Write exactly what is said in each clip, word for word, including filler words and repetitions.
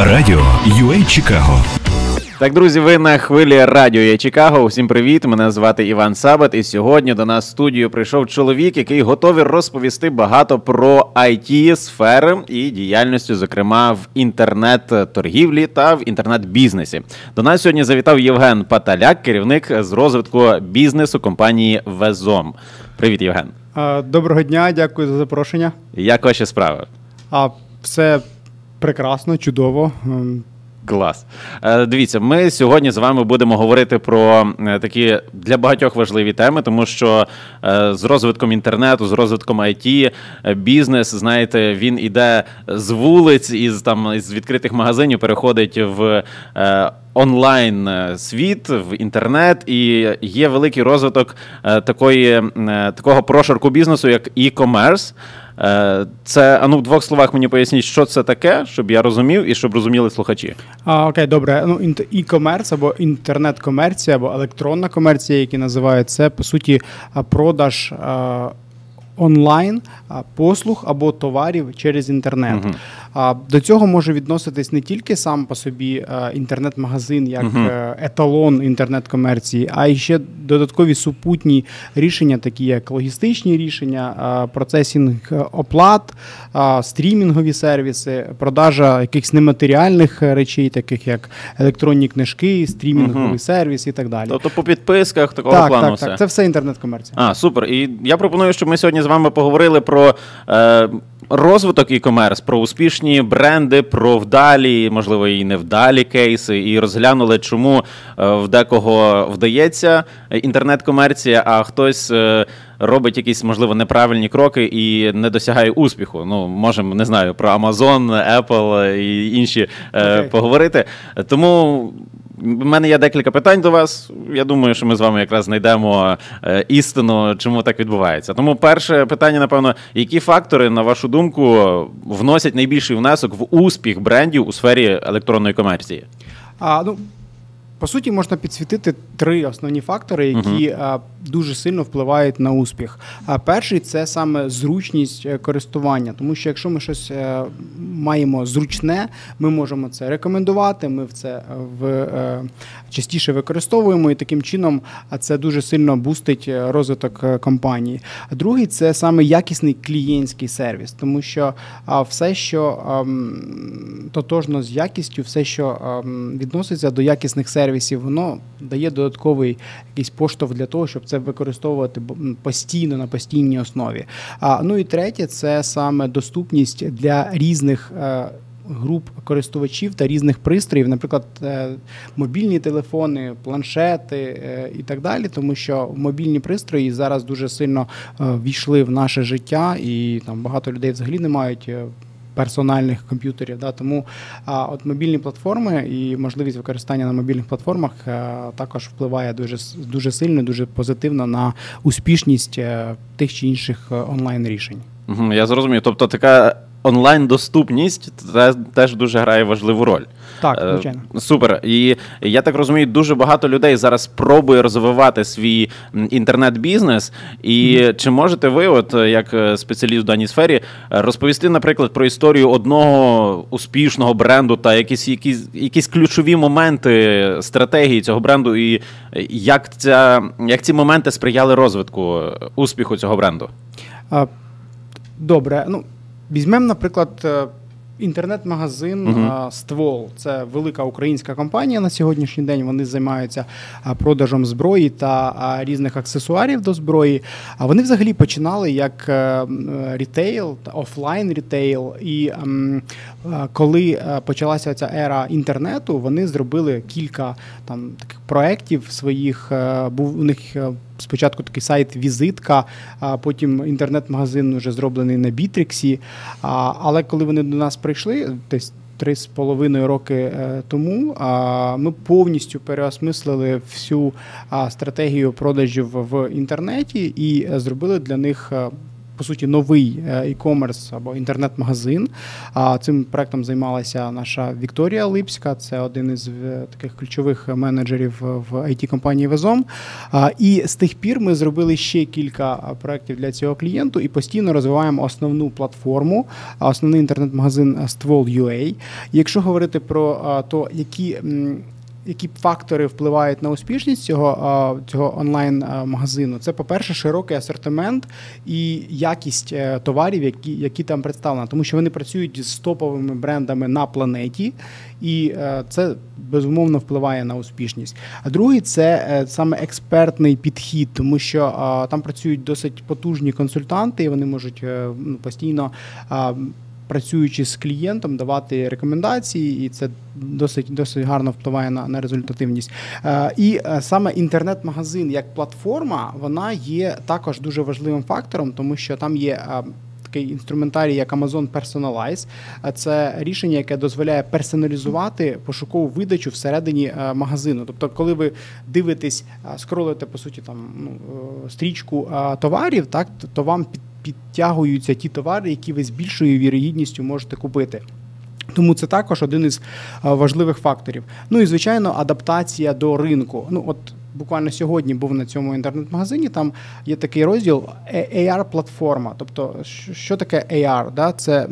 Радіо ю ей Чикаго. Так, друзі, ви на хвилі Радіо ю ей Чикаго. Усім привіт, мене звати Іван Сабат, і сьогодні до нас в студію прийшов чоловік, який готовий розповісти багато про ай ті-сфери і діяльністю, зокрема, в інтернет-торгівлі та в інтернет-бізнесі. До нас сьогодні завітав Євген Паталяк, керівник з розвитку бізнесу компанії Везом. Привіт, Євген. Доброго дня, дякую за запрошення. Як ваші справи? А, все прекрасно, чудово. Клас. Дивіться, ми сьогодні з вами будемо говорити про такі для багатьох важливі теми, тому що з розвитком інтернету, з розвитком ай ті, бізнес, знаєте, він іде з вулиць, із там із відкритих магазинів переходить в онлайн світ, в інтернет, і є великий розвиток такої, такого прошарку бізнесу, як e-commerce. Це, а ну, в двох словах мені поясніть, що це таке, щоб я розумів і щоб розуміли слухачі. А, окей, добре. Ну, e-commerce або інтернет-комерція, або електронна комерція, які називають, це, по суті, продаж а, онлайн а, послуг або товарів через інтернет. Uh-huh. А, до цього може відноситись не тільки сам по собі а, інтернет-магазин, як uh-huh. еталон інтернет-комерції, а й ще додаткові супутні рішення, такі як логістичні рішення, а, процесінг оплат, а, стрімінгові сервіси, продажа якихось нематеріальних речей, таких як електронні книжки, стрімінговий uh-huh. сервіс і так далі. Тобто по підписках такого так, плану так, все? Так, це все інтернет-комерція. А, супер. І я пропоную, щоб ми сьогодні з вами поговорили про е, розвиток e-commerce, про успішні бренди, про вдалі, можливо, і невдалі кейси, і розглянули, чому в декого вдається інтернет-комерція, а хтось робить якісь, можливо, неправильні кроки і не досягає успіху. Ну, можемо, не знаю, про Amazon, Apple і інші okay. поговорити. Тому в мене є декілька питань до вас. Я думаю, що ми з вами якраз знайдемо е, істину, чому так відбувається. Тому перше питання, напевно, які фактори, на вашу думку, вносять найбільший внесок в успіх брендів у сфері електронної комерції? А, ну, по суті, можна підсвітити три основні фактори, які uh-huh. дуже сильно впливають на успіх. А перший – це саме зручність користування, тому що якщо ми щось маємо зручне, ми можемо це рекомендувати, ми це в, частіше використовуємо, і таким чином це дуже сильно бустить розвиток компанії. А другий – це саме якісний клієнтський сервіс, тому що все, що тотожно з якістю, все, що відноситься до якісних сервісів, воно дає додатковий якийсь поштовх для того, щоб це використовувати постійно, на постійній основі. А, ну і третє – це саме доступність для різних е, груп користувачів та різних пристроїв, наприклад, е, мобільні телефони, планшети е, і так далі, тому що мобільні пристрої зараз дуже сильно е, війшли в наше життя, і там багато людей взагалі не мають е, персональних комп'ютерів, да, тому а, от мобільні платформи і можливість використання на мобільних платформах а, також впливає дуже, дуже сильно, дуже позитивно на успішність а, тих чи інших онлайн-рішень. Угу, я зрозумів. Тобто така онлайн-доступність теж дуже грає важливу роль. Так, звичайно. Супер. І я так розумію, дуже багато людей зараз пробує розвивати свій інтернет-бізнес. І mm-hmm. чи можете ви, от як спеціаліст в даній сфері, розповісти, наприклад, про історію одного успішного бренду та якісь, якісь, якісь ключові моменти стратегії цього бренду і як, ця, як ці моменти сприяли розвитку, успіху цього бренду? Добре. Ну, візьмемо, наприклад, інтернет-магазин uh-huh. «Ствол». Це велика українська компанія на сьогоднішній день. Вони займаються продажем зброї та різних аксесуарів до зброї. А вони взагалі починали як рітейл, офлайн-рітейл. І коли почалася ця ера інтернету, вони зробили кілька там таких проєктів своїх. Був у них спочатку такий сайт «Візитка», а потім інтернет-магазин вже зроблений на Бітріксі. Але коли вони до нас прийшли, десь три з половиною роки тому, ми повністю переосмислили всю стратегію продажів в інтернеті і зробили для них, по суті, новий e-commerce або інтернет-магазин. Цим проектом займалася наша Вікторія Липська, це один із таких ключових менеджерів в ай ті-компанії Везом. І з тих пір ми зробили ще кілька проєктів для цього клієнту і постійно розвиваємо основну платформу, основний інтернет-магазин Ствол.ua. Якщо говорити про те, які які фактори впливають на успішність цього, цього онлайн-магазину, це, по-перше, широкий асортимент і якість товарів, які, які там представлені. Тому що вони працюють з топовими брендами на планеті, і це, безумовно, впливає на успішність. А другий – це саме експертний підхід, тому що там працюють досить потужні консультанти, і вони можуть ну, постійно, працюючи з клієнтом, давати рекомендації, і це досить, досить гарно впливає на, на результативність. Е, і е, саме інтернет-магазин як платформа, вона є також дуже важливим фактором, тому що там є е, такий інструментарій, як Amazon Personalize. Це рішення, яке дозволяє персоналізувати пошукову видачу всередині е, магазину. Тобто, коли ви дивитесь, е, скролите, по суті, там, ну, е, стрічку е, товарів, так, то, то вам під підтягуються ті товари, які ви з більшою вірогідністю можете купити. Тому це також один із важливих факторів. Ну і, звичайно, адаптація до ринку. Ну, от буквально сьогодні був на цьому інтернет-магазині, там є такий розділ ей ар-платформа. Тобто, що таке ей ар? Да? Це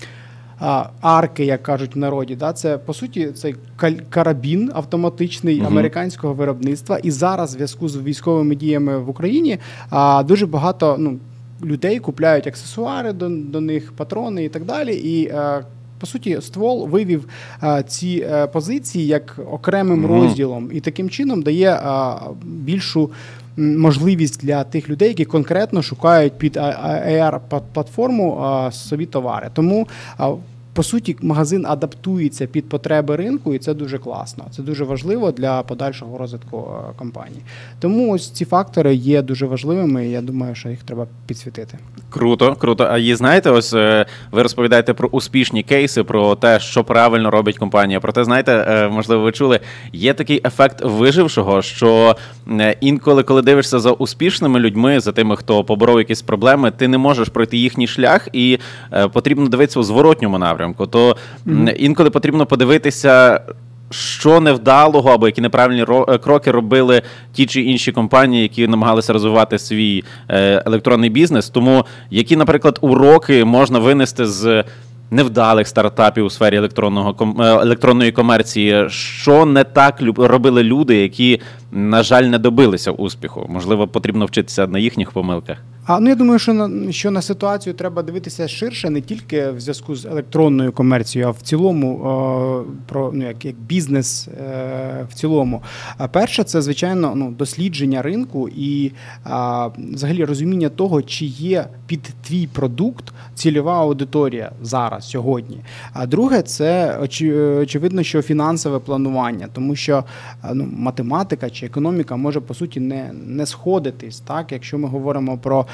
арки, як кажуть в народі. Да? Це, по суті, цей карабін автоматичний угу. американського виробництва. І зараз, в зв'язку з військовими діями в Україні, дуже багато, ну, людей купляють аксесуари до, до них, патрони і так далі. І, е, по суті, Ствол вивів е, ці е, позиції як окремим mm-hmm. розділом. І таким чином дає е, більшу можливість для тих людей, які конкретно шукають під ей ар-платформу е, собі товари. Тому е, по суті, магазин адаптується під потреби ринку, і це дуже класно. Це дуже важливо для подальшого розвитку компанії. Тому ось ці фактори є дуже важливими, і я думаю, що їх треба підсвітити. Круто, круто. А є, знаєте, ось ви розповідаєте про успішні кейси, про те, що правильно робить компанія. Проте, знаєте, можливо, ви чули, є такий ефект вижившого, що інколи, коли дивишся за успішними людьми, за тими, хто поборов якісь проблеми, ти не можеш пройти їхній шлях, і потрібно дивитися у зворотньому напрямку. То mm-hmm. інколи потрібно подивитися, що невдалого або які неправильні ро- кроки робили ті чи інші компанії, які намагалися розвивати свій е, електронний бізнес. Тому які, наприклад, уроки можна винести з невдалих стартапів у сфері електронного, електронної комерції, що не так робили люди, які, на жаль, не добилися успіху? Можливо, потрібно вчитися на їхніх помилках? А, ну, я думаю, що на, що на ситуацію треба дивитися ширше, не тільки в зв'язку з електронною комерцією, а в цілому, о, про, ну, як, як бізнес е, в цілому. А перше, це, звичайно, ну, дослідження ринку і а, взагалі розуміння того, чи є під твій продукт цільова аудиторія зараз, сьогодні. А друге, це очі, очевидно, що фінансове планування, тому що ну, математика чи економіка може, по суті, не, не сходитись, так, якщо ми говоримо про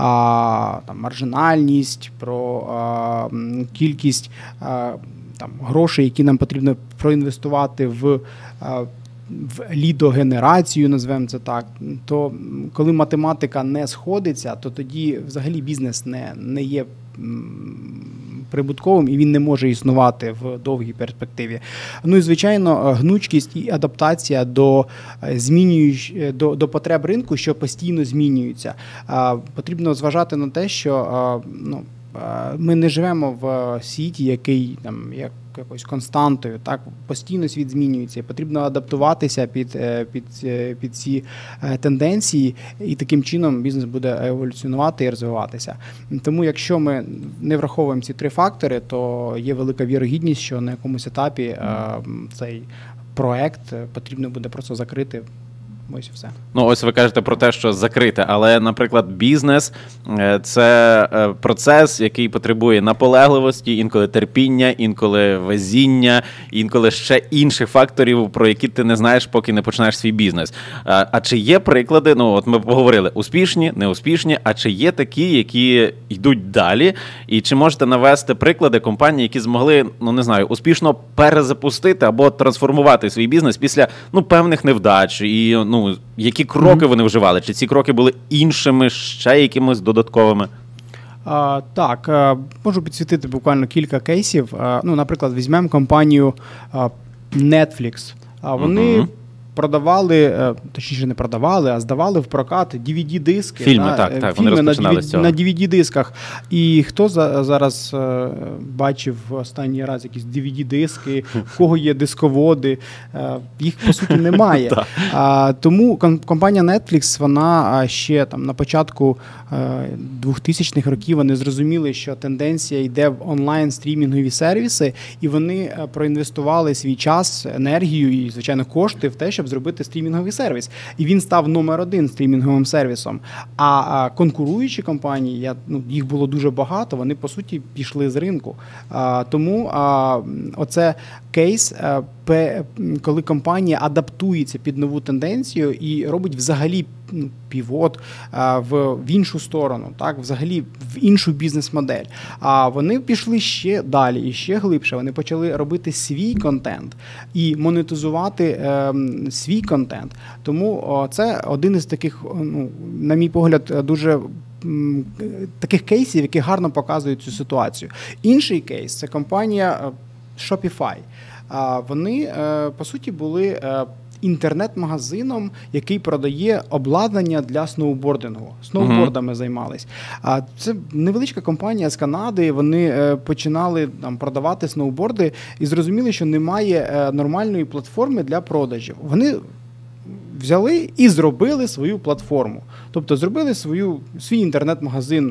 А, там, маржинальність, про а, кількість а, там, грошей, які нам потрібно проінвестувати в, а, в лідогенерацію, назвемо це так, то коли математика не сходиться, то тоді взагалі бізнес не, не є прибутковим і він не може існувати в довгій перспективі. Ну і, звичайно, гнучкість і адаптація до, змінююч... до, до потреб ринку, що постійно змінюються. Потрібно зважати на те, що ну, ми не живемо в світі, який там, як якоюсь константою, так, постійно світ змінюється, і потрібно адаптуватися під, під, під ці тенденції, і таким чином бізнес буде еволюціонувати і розвиватися. Тому якщо ми не враховуємо ці три фактори, то є велика вірогідність, що на якомусь етапі цей проект потрібно буде просто закрити. Ось все. Ну, ось ви кажете про те, що закрите, але, наприклад, бізнес – це процес, який потребує наполегливості, інколи терпіння, інколи везіння, інколи ще інших факторів, про які ти не знаєш, поки не починаєш свій бізнес. А чи є приклади, ну, от ми поговорили, успішні, неуспішні, а чи є такі, які йдуть далі? І чи можете навести приклади компаній, які змогли, ну, не знаю, успішно перезапустити або трансформувати свій бізнес після, ну, певних невдач і, ну, Ну, які кроки mm-hmm. вони вживали? Чи ці кроки були іншими, ще якимось додатковими? А, так, а, можу підсвітити буквально кілька кейсів. А, ну, наприклад, візьмемо компанію а, Netflix. А вони uh-huh. продавали, точніше не продавали, а здавали в прокат ді ві ді-диски. Фільми, на, так, так, фільми вони на, розпочинали з цього. На ді ві ді-дисках. І хто за, зараз е, бачив останній раз якісь ді ві ді-диски, в кого є дисководи, е, їх, по суті, немає. а, тому компанія Netflix, вона ще там на початку е, двохтисячних років вони зрозуміли, що тенденція йде в онлайн-стрімінгові сервіси, і вони проінвестували свій час, енергію і, звичайно, кошти в те, щоб зробити стрімінговий сервіс. І він став номер один стрімінговим сервісом. А, а конкуруючі компанії, я, ну, їх було дуже багато, вони, по суті, пішли з ринку. А, тому а, оце кейс, а, пе, коли компанія адаптується під нову тенденцію і робить взагалі ну, півот а, в, в іншу сторону, так, взагалі в іншу бізнес-модель. А вони пішли ще далі і ще глибше. Вони почали робити свій контент і монетизувати е, свій контент. Тому о, це один із таких, ну, на мій погляд, дуже м, таких кейсів, які гарно показують цю ситуацію. Інший кейс – це компанія Shopify. А, вони, е, по суті, були е, інтернет-магазином, який продає обладнання для сноубордингу. Сноубордами mm-hmm. займались. А це невеличка компанія з Канади, вони е, починали там продавати сноуборди і зрозуміли, що немає е, нормальної платформи для продажів. Вони взяли і зробили свою платформу. Тобто зробили свою, свій інтернет-магазин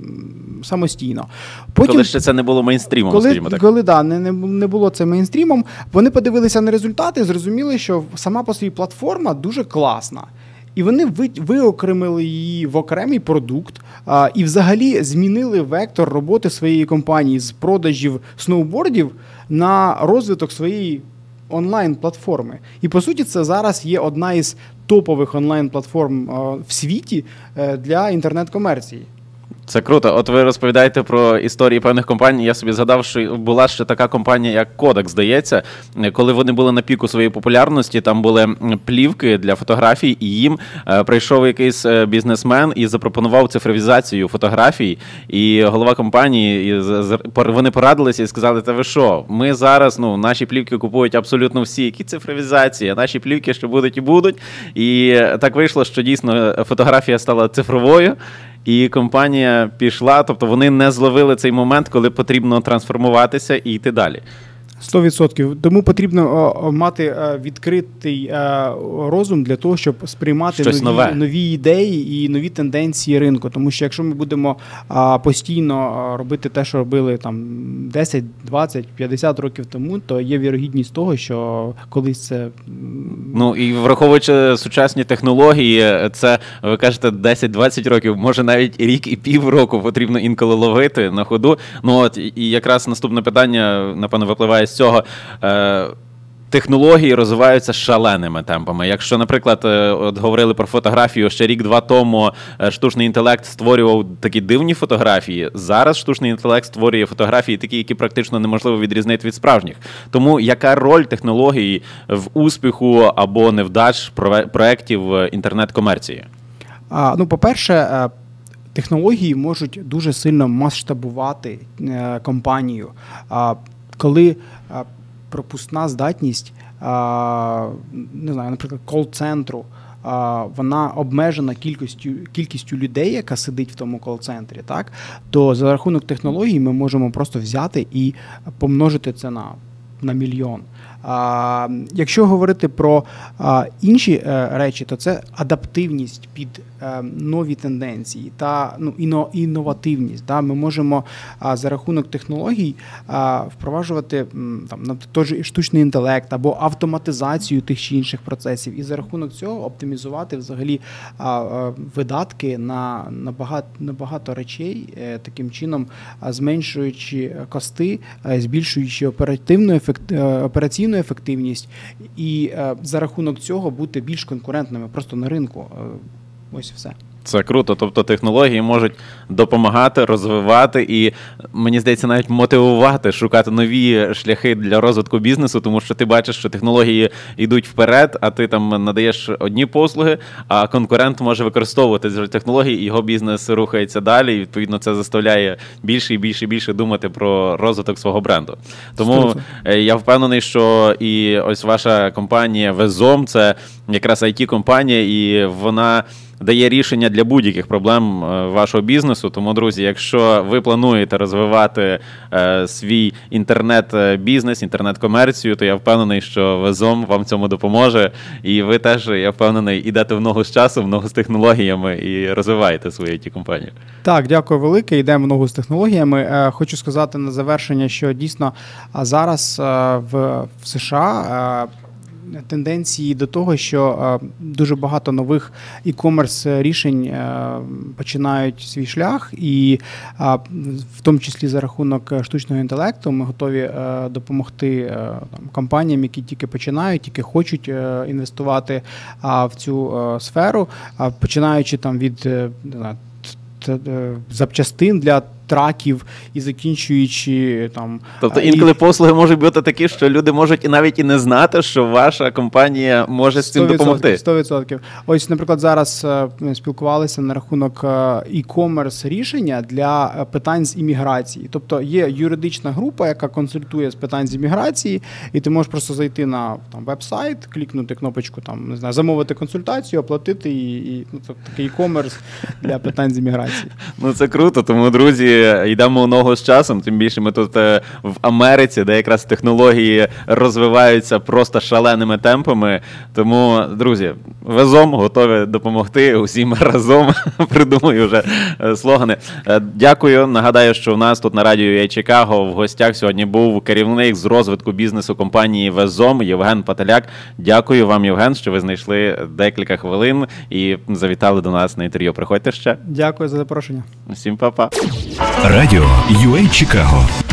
самостійно. Потім, коли ще це не було мейнстрімом, коли, скажімо так. Коли да, не, не було це мейнстрімом, вони подивилися на результати і зрозуміли, що сама по собі платформа дуже класна. І вони ви, виокремили її в окремий продукт а, і взагалі змінили вектор роботи своєї компанії з продажів сноубордів на розвиток своєї онлайн-платформи. І, по суті, це зараз є одна із топових онлайн-платформ а, в світі а, для інтернет-комерції. Це круто. От ви розповідаєте про історії певних компаній. Я собі згадав, що була ще така компанія, як Kodak, здається. Коли вони були на піку своєї популярності, там були плівки для фотографій, і їм е, прийшов якийсь бізнесмен і запропонував цифровізацію фотографій. І голова компанії, і з, вони порадилися і сказали, та ви що, ми зараз, ну, наші плівки купують абсолютно всі. Які цифровізації? Наші плівки ще будуть і будуть. І так вийшло, що дійсно фотографія стала цифровою. І компанія пішла, тобто вони не зловили цей момент, коли потрібно трансформуватися і йти далі. сто відсотків. Тому потрібно о, мати відкритий о, розум для того, щоб сприймати нові, нові ідеї і нові тенденції ринку. Тому що якщо ми будемо о, постійно робити те, що робили там десять, двадцять, п'ятдесят років тому, то є вірогідність того, що колись це... Ну і враховуючи сучасні технології, це, ви кажете, десять-двадцять років, може навіть рік і півроку потрібно інколи ловити на ходу. Ну от, і якраз наступне питання, напевно, випливає з цього. Е, технології розвиваються шаленими темпами. Якщо, наприклад, от говорили про фотографію, ще рік-два тому штучний інтелект створював такі дивні фотографії, зараз штучний інтелект створює фотографії такі, які практично неможливо відрізнити від справжніх. Тому яка роль технології в успіху або невдач проєктів інтернет-комерції? А, ну, по-перше, технології можуть дуже сильно масштабувати компанію. Коли пропускна здатність, не знаю, наприклад, кол-центру, вона обмежена кількістю, кількістю людей, яка сидить в тому кол-центрі, так, то за рахунок технологій ми можемо просто взяти і помножити це на, на мільйон. А, якщо говорити про а, інші а, речі, то це адаптивність під а, нові тенденції та ну, іно, інновативність. Да? Ми можемо а, за рахунок технологій а, впроваджувати там, той штучний інтелект або автоматизацію тих чи інших процесів, і за рахунок цього оптимізувати взагалі а, а, видатки на, на, багато, на багато речей, е, таким чином а, зменшуючи кости, а, збільшуючи оперативну ефект, операційну ефективність і е, за рахунок цього бути більш конкурентними просто на ринку. Ось і все. Це круто. Тобто технології можуть допомагати, розвивати і, мені здається, навіть мотивувати, шукати нові шляхи для розвитку бізнесу, тому що ти бачиш, що технології йдуть вперед, а ти там надаєш одні послуги, а конкурент може використовувати ці технології, і його бізнес рухається далі, і, відповідно, це заставляє більше і більше і більше думати про розвиток свого бренду. Тому я впевнений, що і ось ваша компанія Везом – це якраз ай ті-компанія, і вона дає рішення для будь-яких проблем вашого бізнесу. Тому, друзі, якщо ви плануєте розвивати е, свій інтернет-бізнес, інтернет-комерцію, то я впевнений, що Везом вам в цьому допоможе. І ви теж, я впевнений, ідете в ногу з часом, в ногу з технологіями і розвиваєте свою ай ті-компанію. Так, дякую велике. Йдемо в ногу з технологіями. Е, хочу сказати на завершення, що дійсно зараз е, в, в США е, тенденції до того, що е, дуже багато нових e-commerce рішень е, починають свій шлях, і е, в тому числі за рахунок штучного інтелекту ми готові е, допомогти е, там, компаніям, які тільки починають, тільки хочуть е, інвестувати е, в цю е, сферу, е, починаючи там від е, не знаю, т- т- запчастин для траків і закінчуючи там... Тобто інколи і... послуги можуть бути такі, що люди можуть і навіть і не знати, що ваша компанія може з цим допомогти. сто відсотків. Ось, наприклад, зараз ми спілкувалися на рахунок e-commerce рішення для питань з імміграції. Тобто є юридична група, яка консультує з питань з імміграції, і ти можеш просто зайти на там, веб-сайт, клікнути кнопочку, там, не знаю, замовити консультацію, оплатити, і, і ну, це такий e-commerce для питань з імміграції. Ну, це круто, тому, друзі, йдемо в ногу з часом, тим більше ми тут в Америці, де якраз технології розвиваються просто шаленими темпами. Тому, друзі, Везом готові допомогти, усім разом придумаю вже слогани. Дякую. Нагадаю, що у нас тут на радіо ю ей Чикаго в гостях сьогодні був керівник з розвитку бізнесу компанії Везом Євген Пателяк. Дякую вам, Євген, що ви знайшли декілька хвилин і завітали до нас на інтерв'ю. Приходьте ще. Дякую за запрошення. Всім па-па. Радіо ю ей Чикаго.